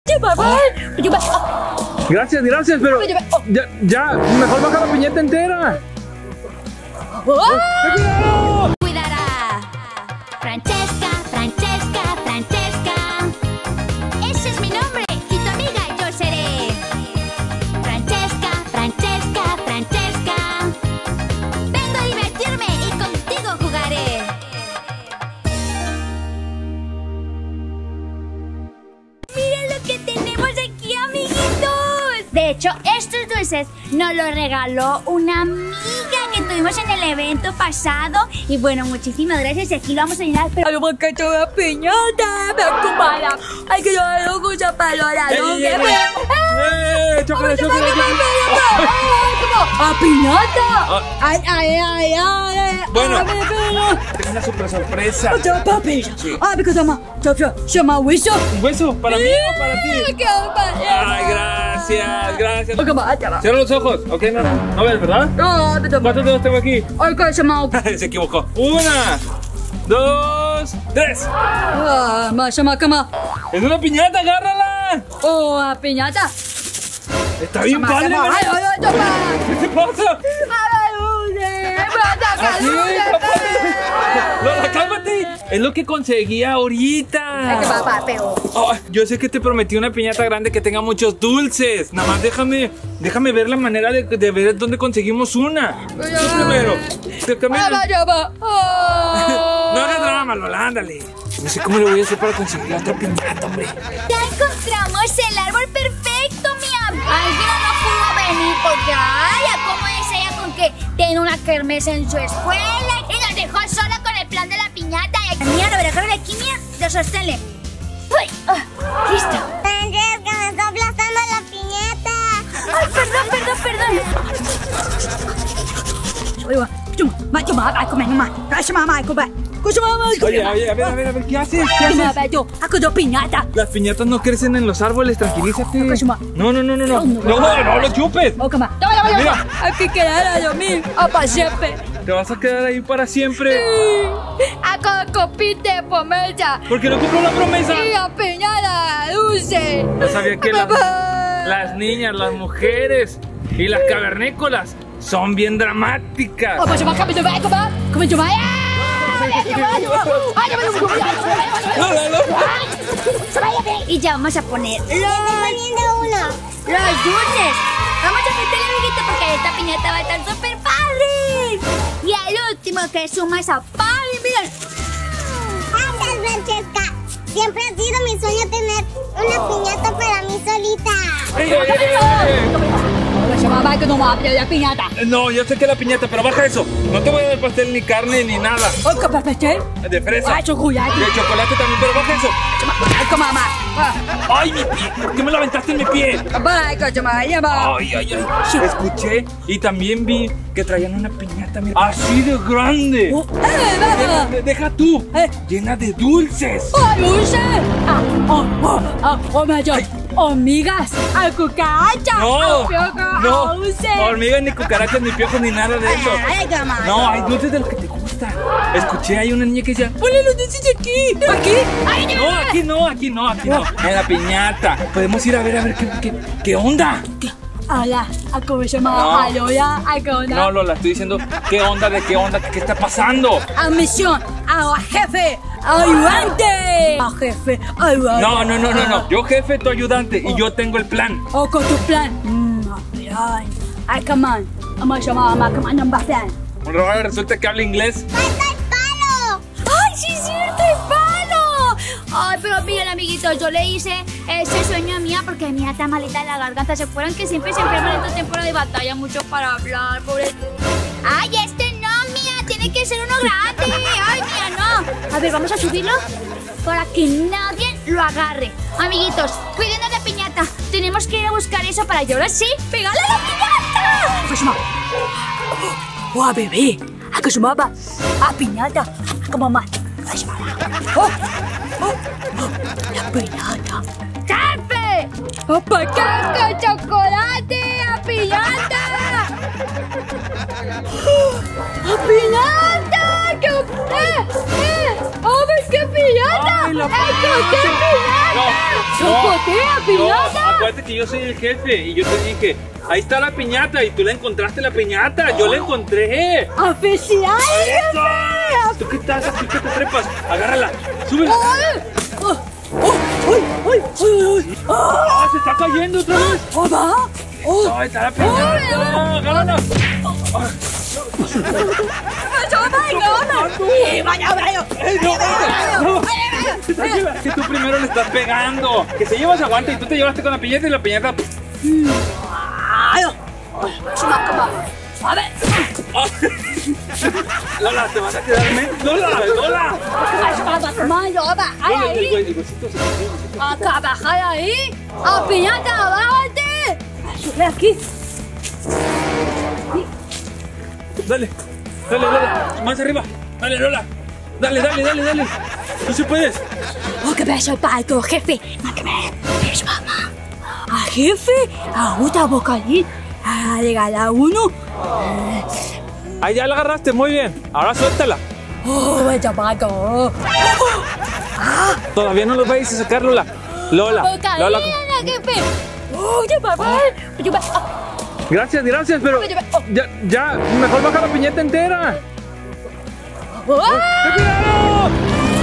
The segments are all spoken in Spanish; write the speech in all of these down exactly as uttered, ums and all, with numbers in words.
por favor. Gracias, gracias, pero ya, ya, mejor baja la piñata entera. ¡Oh! Cuidará. Francesca, Francesca, Francesca. Ese es mi nombre y tu amiga yo seré. Francesca, Francesca, Francesca. Vengo a divertirme y contigo jugaré. Miren lo que tenemos aquí, amiguitos. De hecho, estos dulces nos los regaló una amiga que tuvimos en el evento pasado. Y bueno, muchísimas gracias. Y aquí lo vamos a llenar. Pero ¡Ay, que toda piñata! ¡Me acumala! ¡Ay, que yo no gusta para la ¡Ey, ey, ey! ¡Eh! ¡Chocolate, chocolate! ¡A piñata! ¡Ay, ay, ay, ay! Bueno, tengo una super sorpresa. ¡Yo, papi! ¡Ay, me llama! ¡Llama hueso! ¿Un beso? ¿Para mí o para ti? ¡Qué padre! Ay, gracias, gracias. ¡Ay, qué madre! Cierra los ojos, ok, no, no ves, ¿verdad? ¡No, me llama! ¿Cuántos dedos tengo aquí? ¡Ay, que llama! Se equivocó. Una, dos, tres. ¡Ah, más llama cama! ¡Es una piñata, agárrala! ¡Oh, a piñata! Está bien padre, ¡Ay, ¿verdad? ay, ay, llama! ¿Qué te pasa? Así, Lola, cálmate. Es lo que conseguí ahorita. Oh, yo sé que te prometí una piñata grande que tenga muchos dulces. Nada más déjame, déjame ver la manera de, de ver dónde conseguimos una. Tú primero. Déjame- No hagas drama, Lola, ándale. No sé cómo le voy a hacer para conseguir la otra piñata, hombre. ya encontramos el árbol perfecto, mi amor. Alguien no pudo venir porque, ay, ¿cómo es ella con que tiene una kermés en su escuela y nos dejó sola con el plan de la piñata? Y mira, lo voy a dejar aquí, mira, de sosténle. Uy, ah, listo. Francesca, me está aplastando la piñata. Ay, perdón, perdón, perdón. Oye, oye, a ver, a ver, a ver, ¿qué haces? ¿Qué haces? piñata! Las piñatas no crecen en los árboles, tranquilízate. No, no, no, no, no. No, no lo chupes. Mira. Aquí quedará yo mí, a pa' siempre. Te vas a quedar ahí para siempre. A con copite pomella Porque no cumplió la promesa. y a piñata dulce. No sabía que las, las niñas, las mujeres y las cavernícolas son bien dramáticas. Oh, pues yo me acabo de ver, ¿cómo? ¿Cómo yo me Y ya vamos a poner Estoy poniendo uno. los dulces. Vamos a meterle, amiguito, porque esta piñata va a estar súper padre. Y el último que suma esa padre, miren. Gracias, Francesca. Siempre ha sido mi sueño tener una piñata para mí solita. ¡Ey, ey, ey, ey, ey! que no va a la piñata. No, yo sé que la piñata, pero baja eso. No te voy a dar pastel ni carne ni nada. Oh, ¿qué pastel? De fresa. Ay, chocolate. De chocolate también, pero baja eso. Ay, como mamá. ¡Ay, mi pie! ¿Por qué me lo aventaste en mi pie? Ay, que yo me va. Ay, ay, ay. Escuché y también vi que traían una piñata, mira, así de grande. ¡Eh, vamos! Deja, deja tú. Eh. Llena de dulces. ¡Ay, dulce! Ah, oh, oh, oh, oh, my God. Hormigas, a cucaracha, No, a piojo, no, a dulce. hormigas, ni cucarachas, ni piojos, ni nada de eso. Ay, qué malo. No, hay dulces de los que te gustan. Escuché, hay una niña que decía, Ponle los dulces aquí. ¿Aquí? Ay, no. no, aquí no, aquí no, aquí no. En la piñata. Podemos ir a ver, a ver qué, qué, qué onda. Hola, ¿a cómo se llama? No. Alola, ¿a qué onda? No, Lola, estoy diciendo, ¿qué onda, de qué onda, qué, qué está pasando? A misión, a jefe, ayudante. A jefe, ayudante. No, no, no, no, no. Yo jefe, tu ayudante, y yo tengo el plan. O con tu plan. Mmm, plan. Ay, come on. Vamos a llamar a mamá, come on, number plan. Ahora resulta que habla inglés. ¡Falta el palo! ¡Ay, sí es cierto, el palo! Ay, pero miren, amiguitos, yo le hice ese sueño a Mía porque Mía está malita de la garganta. ¿Se acuerdan que siempre se enferma en esta temporada de batalla mucho para hablar, pobre? ¡Ay, este no, Mía! Tiene que ser uno grande. ¡Ay, Mía, no! A ver, vamos a subirlo para que nadie lo agarre. Amiguitos, cuiden de la piñata. Tenemos que ir a buscar eso para que ahora sí pegarle a la piñata. Pues mamá. Oh, bebé. A que su mamá. A piñata. A mamá. Oh, oh, oh, la piñata. ¡Jefe! ¡Opa, con chocolate! ¡A piñata! ¡A piñata! ¡Qué... ¡Eh! ¡Eh! ¡Oh, ves qué piñata! Ay, la ¡Encontré piñata! No, no, ¡Encontré a piñata! acuérdate que yo soy el jefe y yo te dije, ahí está la piñata y tú la encontraste la piñata. Yo la encontré. ¡Felicidades, jefe! ¿Tú qué estás aquí? ¿Qué te trepas? Agárrala, súbela. ¡Ay! ¡Ay! ¡Ay! ¡Ay! ¡Ah, se está cayendo otra vez! ¡Papá! ¡Ay, está la piñata! ¡Agárrala! Tranquila, que tú primero le estás pegando. Que se llevas aguanta y tú te llevaste con la piñata y la piñata. Lola, te vas a quedarme. Lola, Lola. Lola, el huesito se ¡A bajar ahí! ¡A piñata, bájate! ¡Sube aquí! Dale, dale, Lola. Más arriba. Dale, Lola. Dale, dale, dale, dale. Tú sí puedes. ¡Oh, qué beso palto, jefe! ¡Que me beso, mamá! ¡A jefe! ¡A Uta Bocalín! ¡A regala uno! Ahí ya la agarraste, muy bien. Ahora suéltala. ¡Oh, beso palto! Todavía no los vais a sacar, Lola. Lola, Lola. jefe! ¡Oh, ya, papá! Gracias, gracias, pero ya, ya, mejor baja la piñata entera. ¡Ten cuidado!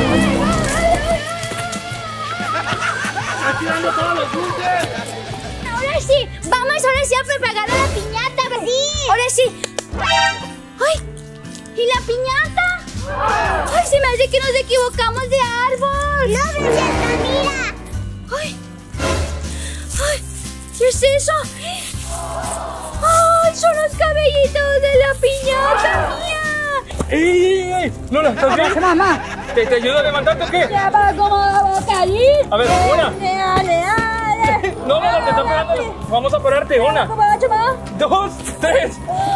¡Está tirando todos los dulces! Ahora sí, vamos ahora sí a preparar la piñata, ¿verdad? Sí. Ahora sí. ¡Ay! ¿Y la piñata? ¡Ay, se me hace que nos equivocamos de árbol! No, Francesca, mira. ¡Ay! ¡Ay! ¿Qué es eso? ¡Ay! Son los cabellitos de la piñata mía. ¡Ey, ey, ey! Lola, ¿estás bien? ¡Mamá! ¿Te, te ayudo a levantarte o qué? ¡Ya va como Bocalín! A ver, una. ¡Ale, ale! No, no, no, te está pegando. Vamos a pararte. Una, ¿Cómo va, chama? dos, tres.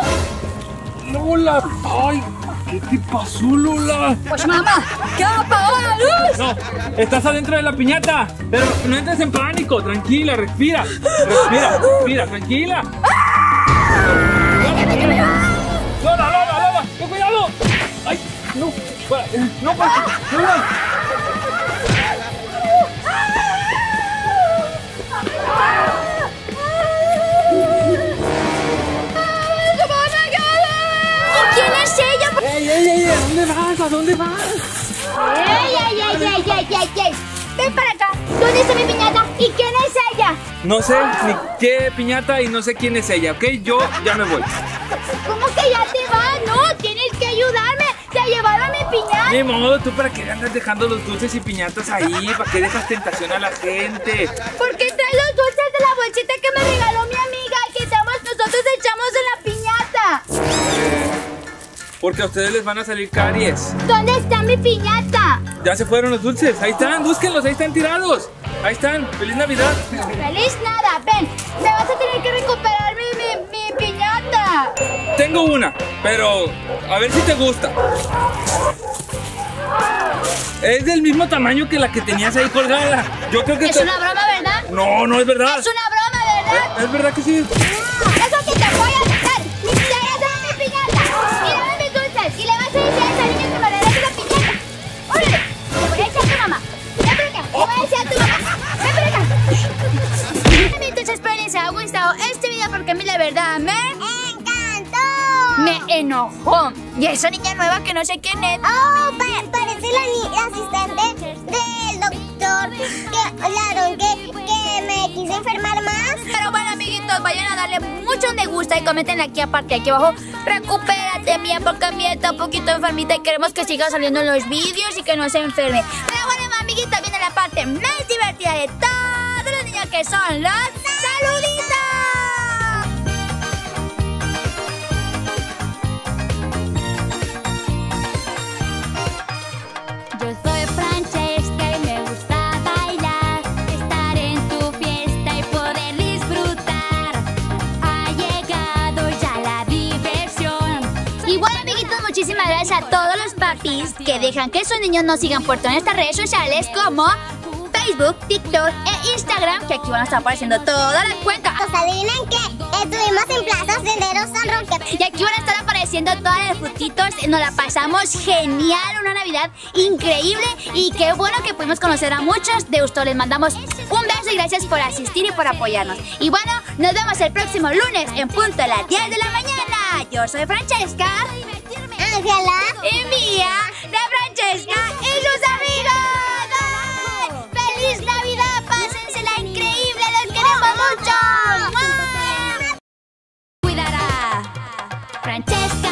Lola, ay, ¿qué te pasó, Lola? Pues mamá, ¿qué apagó la luz? No, estás adentro de la piñata. Pero no entres en pánico. Tranquila, respira. Respira, respira, tranquila. Lola, Lola, Lola, ten cuidado. Ay, no, para, no, para, Lola. ¿Quién es ella? ¡Ey, ey, ey! ¿A dónde vas? ¿A dónde vas? ¡Ey, ey, ey, ey, ey, ey, ey! ¡Ven para acá! ¿Dónde está mi piñata? ¿Y quién es ella? No sé ni qué piñata y no sé quién es ella, ¿ok? Yo ya me voy. ¿Cómo que ya te vas? No, tienes que ayudarme a llevar a mi piñata. Ni modo, ¿tú para qué andas dejando los dulces y piñatas ahí? ¿Para qué dejas tentación a la gente? ¿Por qué traes los dulces de la bolsita que me regaló mi amiga y que estamos, nosotros echamos en la piñata? Porque a ustedes les van a salir caries. ¿Dónde está mi piñata? Ya se fueron los dulces, ahí están, búsquenlos, ahí están tirados. Ahí están, feliz Navidad. Feliz nada, ven, me vas a tener que recuperar mi, mi, mi piñata. Tengo una, pero a ver si te gusta. Es del mismo tamaño que la que tenías ahí colgada. Yo creo que Es te- una broma, ¿verdad? No, no es verdad. Es una broma, ¿verdad? ¿Es verdad que sí? Eso sí te voy a dejar. Ni siquiera dame mi piñata. Y dame mis dulces. Y le vas a decir a esa niña que me regrese la piñata. ¡Órale! Le voy a decir a tu mamá. Ven para acá. Le voy a decir a tu mamá. Ven para acá. Entonces, espero les haya gustado este video porque a mí la verdad me... ¡Encantó! Me enojó. Y esa niña nueva que no sé quién es. Oh, pa- parece la, ni- la asistente del doctor que hablaron que, que me quise enfermar más. Pero bueno, amiguitos, vayan a darle mucho me gusta y comenten aquí aparte, aquí abajo. Recupérate, mía, porque mía está un poquito enfermita y queremos que siga saliendo en los vídeos y que no se enferme. Pero bueno, amiguitos, viene la parte más divertida de todos los niños que son los saluditos. Yo soy Francesca y me gusta bailar, estar en tu fiesta y poder disfrutar. Ha llegado ya la diversión. Y bueno, amiguitos, muchísimas gracias a todos los papis que dejan que sus niños nos sigan por todas nuestras redes sociales como Facebook, Facebook, TikTok e Instagram, que aquí van a estar apareciendo todas las cuentas. Pues adivinen que estuvimos en Plaza Senderos San Roque. Y aquí van a estar apareciendo todas las fotitos. Nos la pasamos genial, una Navidad increíble. Y qué bueno que pudimos conocer a muchos de ustedes. Les mandamos un beso y gracias por asistir y por apoyarnos. Y bueno, nos vemos el próximo lunes en punto de las diez de la mañana. Yo soy Francesca. Ángela. Y Mía, de Francesca y sus amigos. ¡Feliz Navidad! ¡Pásensela increíble! ¡Los queremos mucho! ¡Mua! Cuidará Francesca.